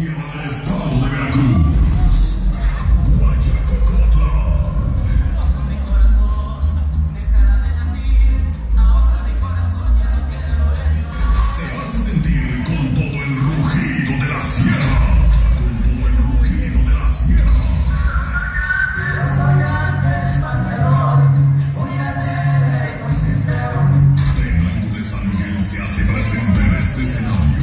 sierra del estado de Veracruz. Guayacocotla. Se hace sentir con todo el rugido de la sierra. Con todo el rugido de la sierra. Tenango de San Miguel se hace presente en este escenario.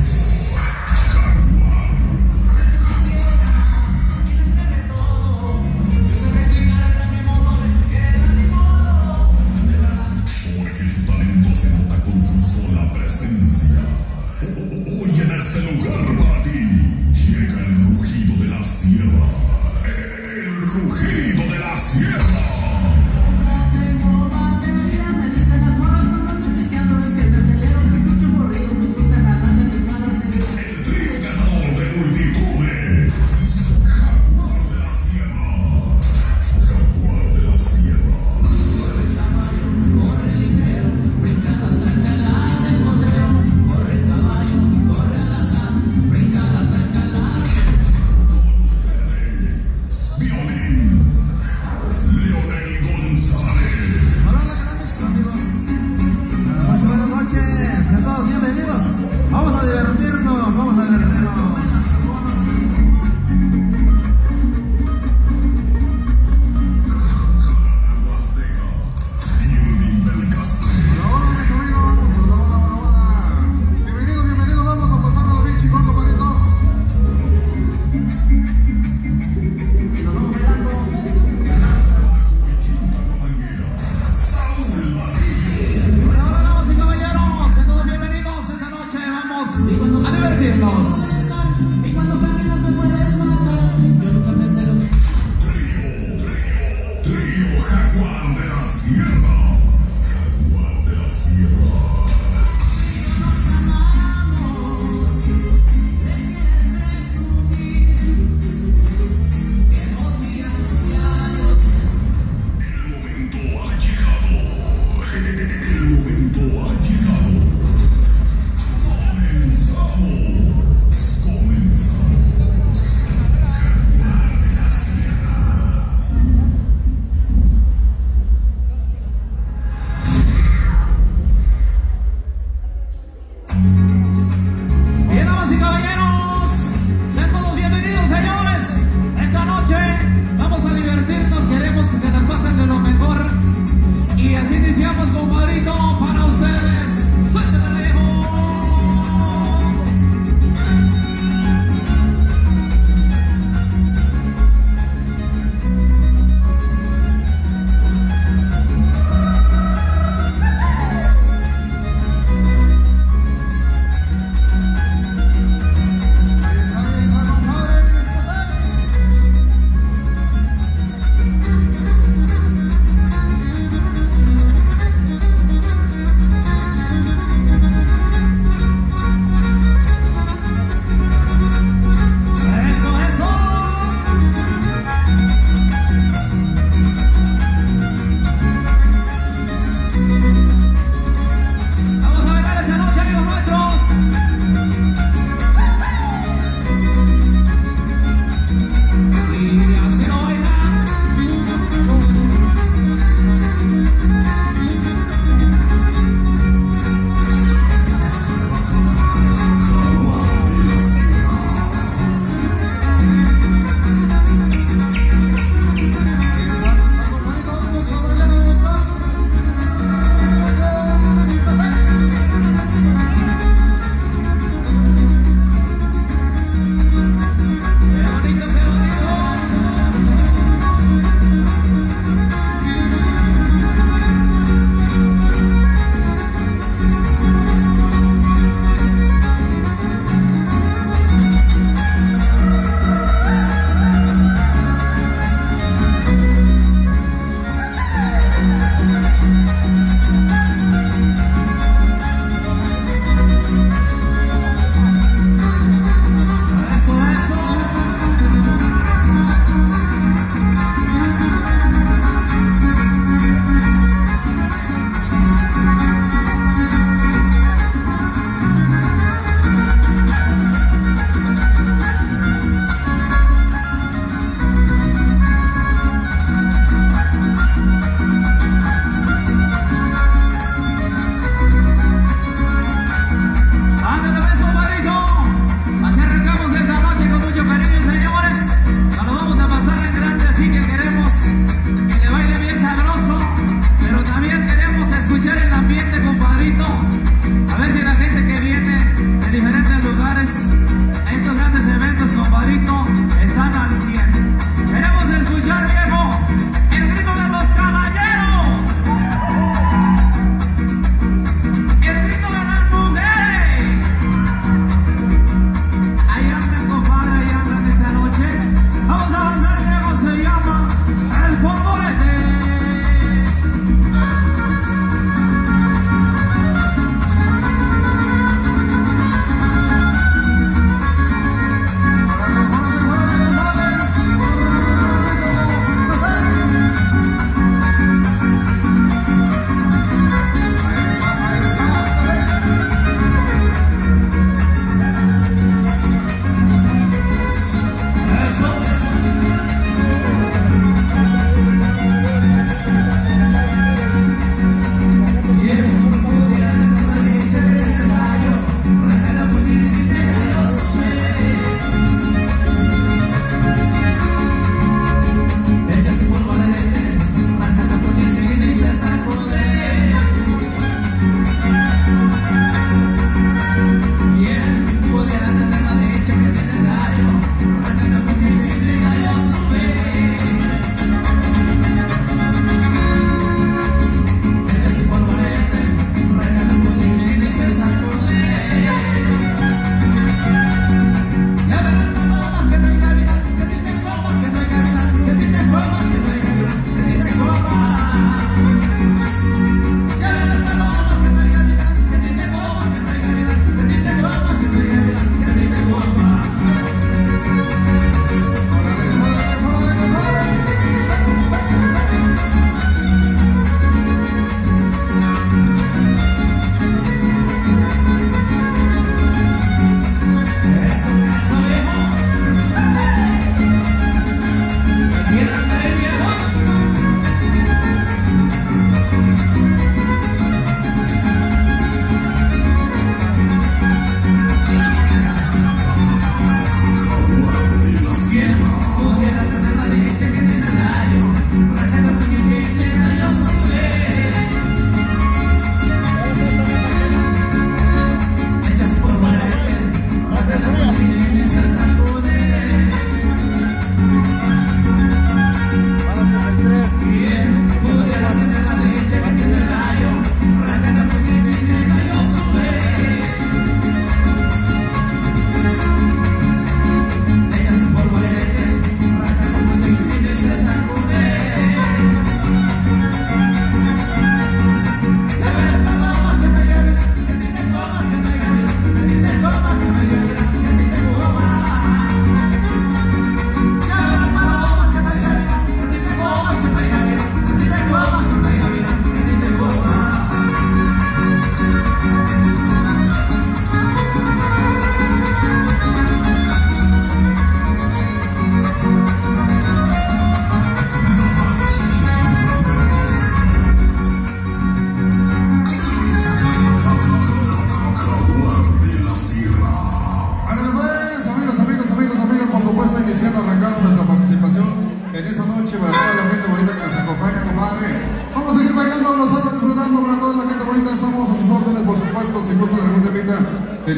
Porque su talento se nota con su sola presencia. Hoy en este lugar para ti llega el rugido de la sierra. El rugido de la sierra. El trío cazador de multitudes. Jaguar de la sierra. Jaguar de la sierra. Violín, Leonel González. Hola, grandes amigos. Buenas noches, sean todos bienvenidos. Vamos a divertirnos, vamos a divertirnos. Jarana Huasteca, Irving Belcastre. Hola, mis amigos. Hola. Bienvenidos, vamos a pasarlo bien chingón, compadrito. Bajo y Quinta Guamanguera, Saúl Vadillo. Hola, damas y caballeros, sean todos bienvenidos. Esta noche vamos a divertirnos. Y cuando caminas me puedes matar. Yo nunca me celo. Trío Jaguar de la Sierra. Jaguar de la Sierra. Nos amamos. ¿De quieres presumir? Que nos miran diario. El momento ha llegado. El momento ha llegado. Comenzamos.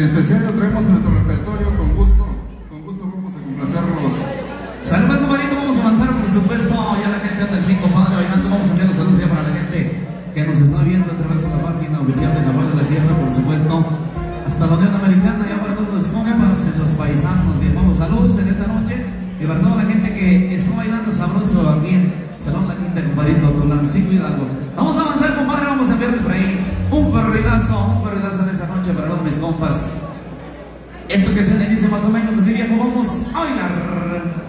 En especial lo traemos en nuestro repertorio con gusto vamos a complacerlos. Saludos, compadrito, vamos a avanzar por supuesto. Ya la gente anda el chingo padre bailando. Vamos a enviar los saludos ya para la gente que nos está viendo a través de la página oficial de Navarro de la Sierra, por supuesto, hasta la Unión Americana, ya para todos los compas, los paisanos, bien, vamos, saludos en esta noche, y para toda la gente que está bailando sabroso aquí en Salón La Quinta, compadrito, Tulancingo Hidalgo. Vamos a avanzar, compadre, vamos a enviarles por ahí un corridazo en esta noche para todos mis compas. Esto que suena dice más o menos así, viejo, vamos a bailar.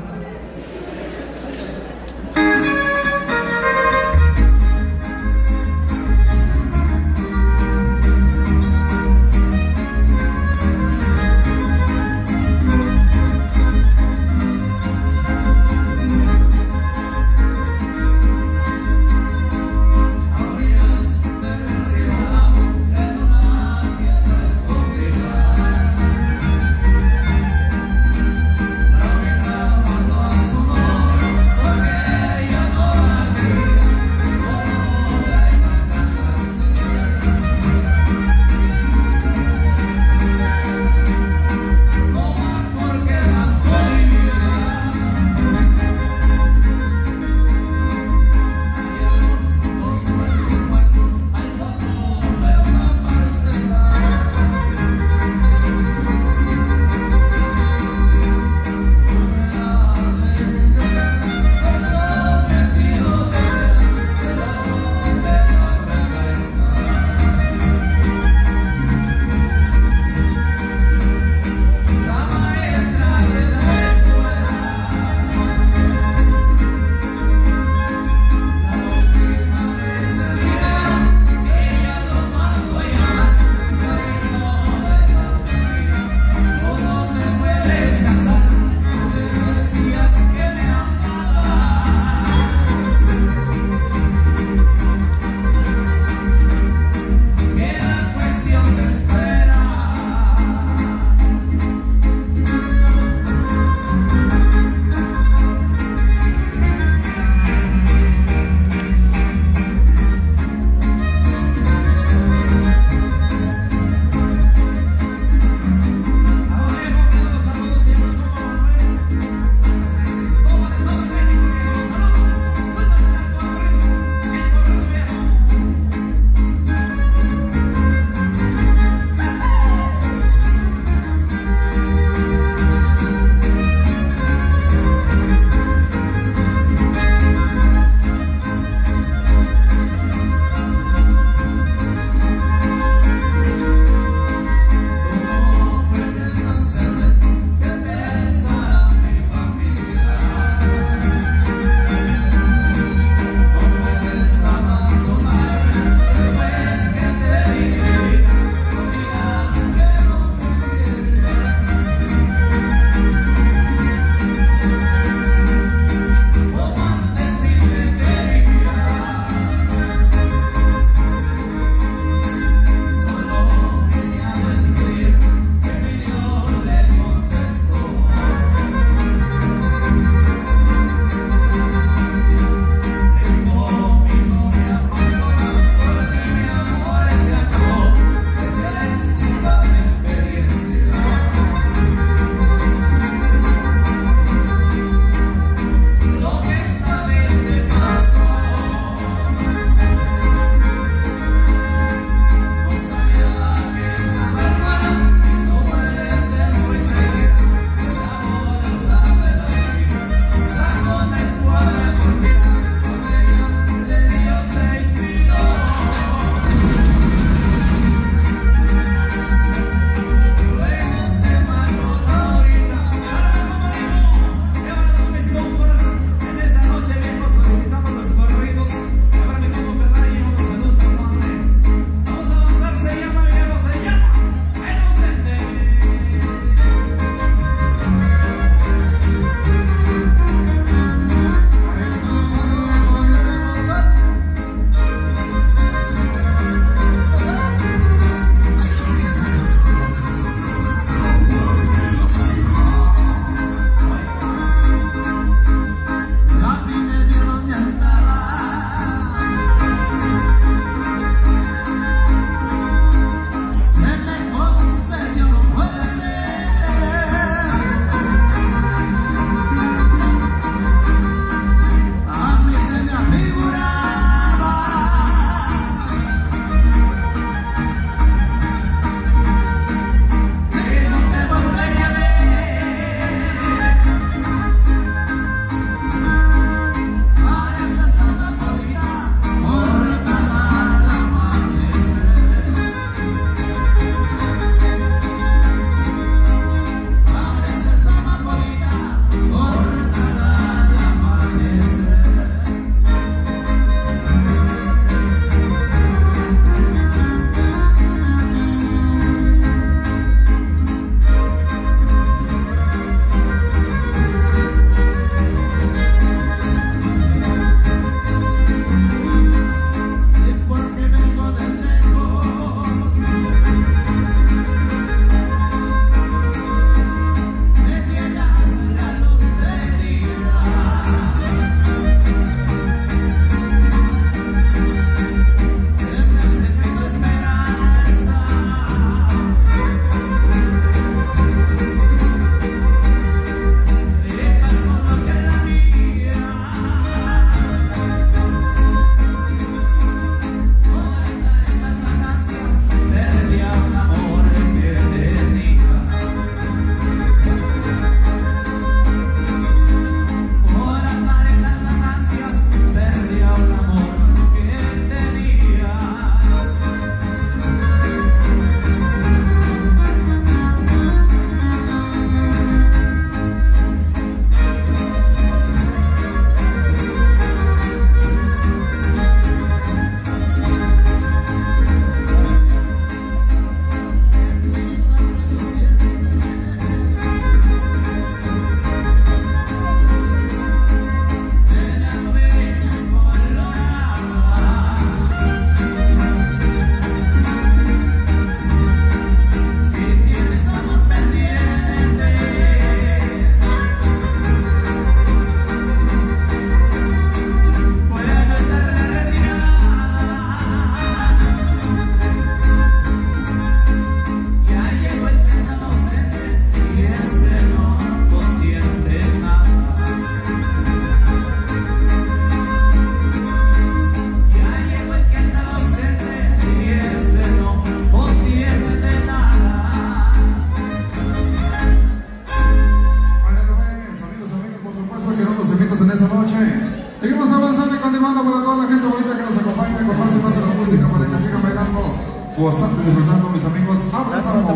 bailando para toda la gente bonita que nos acompaña con más y más de la música para que sigan bailando, gozando y disfrutando, mis amigos. Avanzamos.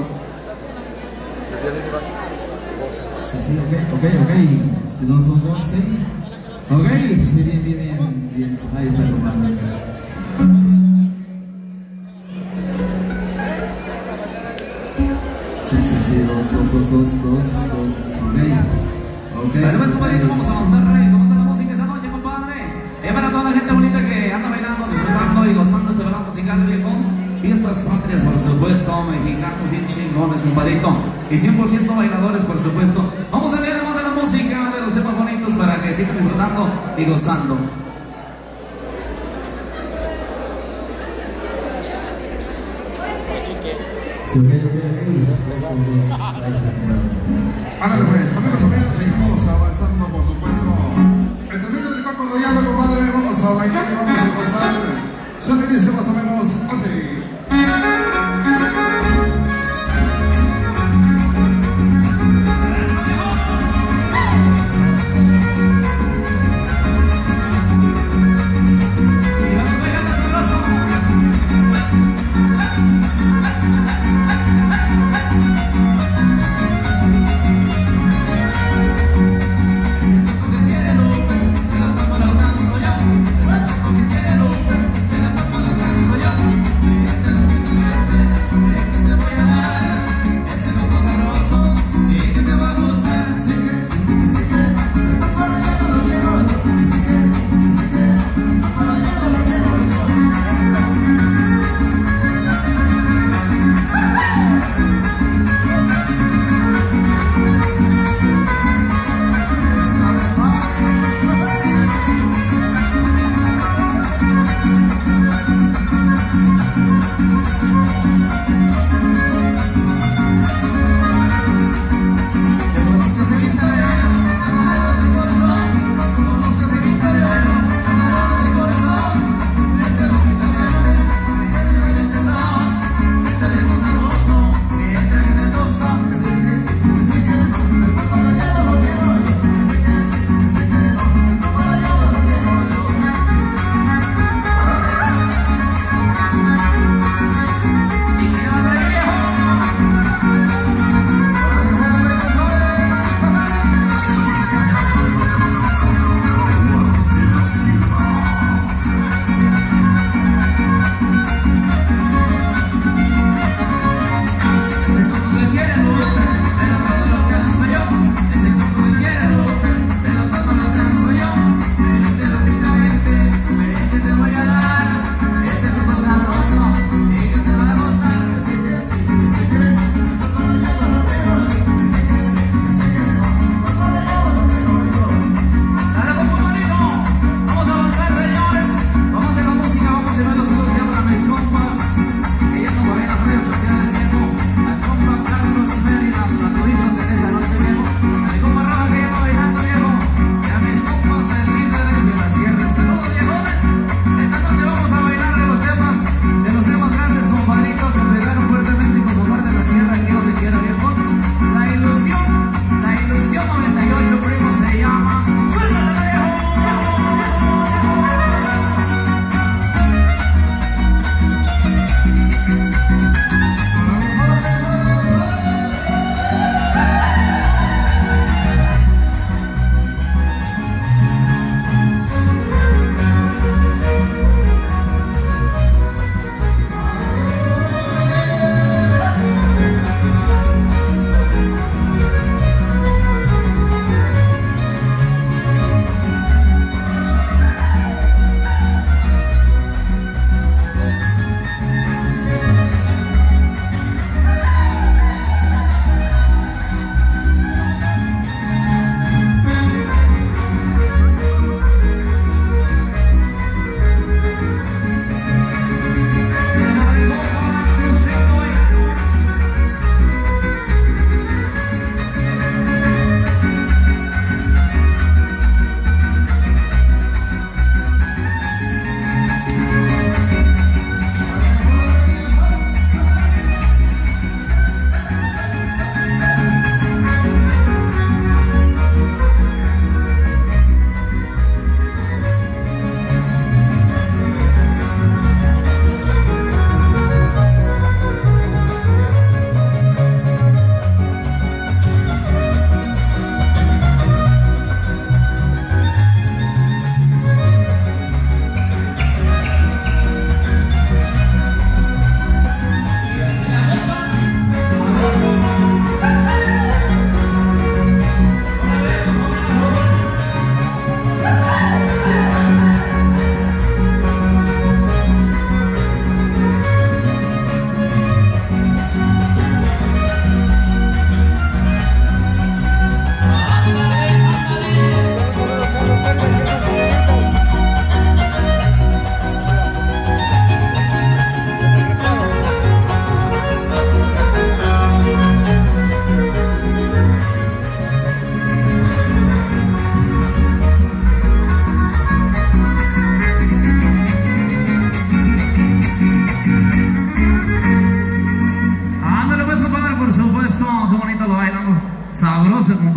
Sí, ok. Sí, dos, sí. Ok, sí, bien. Ahí está, compadre. Sí, dos, ok. Saludos, compadre, vamos a avanzar, ¿cómo está la música esta noche, compadre? Es para toda la gente bonita que anda bailando, disfrutando y gozando este verano musical, viejo. Fiestas patrias, por supuesto, mexicanos bien chingones, compadrito. Y 100% bailadores, por supuesto. Vamos a ver más de la música, de los temas bonitos para que sigan disfrutando y gozando. Sí, ok. Ahí está, Ándale pues, amigos, seguimos avanzando, por supuesto. El temito del Coco Rollado, compadre, vamos a bailar y vamos a gozar. Se inicia más o menos así. Soy yo.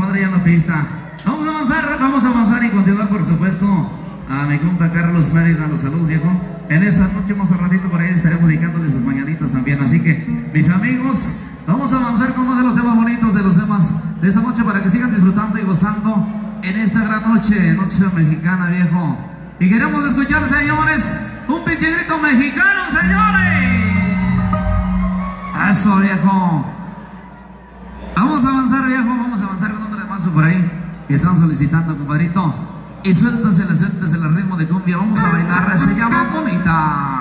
compadre, ya en la pista. Vamos a avanzar y continuar, por supuesto, a mi compa Carlos Mérida. Los saludos, viejo. En esta noche, más a ratito por ahí, estaremos dedicándole sus mañanitas también. Así que, mis amigos, vamos a avanzar con uno de los temas bonitos, de los temas de esta noche, para que sigan disfrutando y gozando en esta gran noche, noche mexicana, viejo. Y queremos escuchar, señores, un pinche grito mexicano, señores. Eso, viejo. Vamos a avanzar, viejo, vamos a avanzar con otro temazo por ahí que están solicitando, compadrito. Y suéltasela al ritmo de cumbia. Vamos a bailar, se llama Bonita.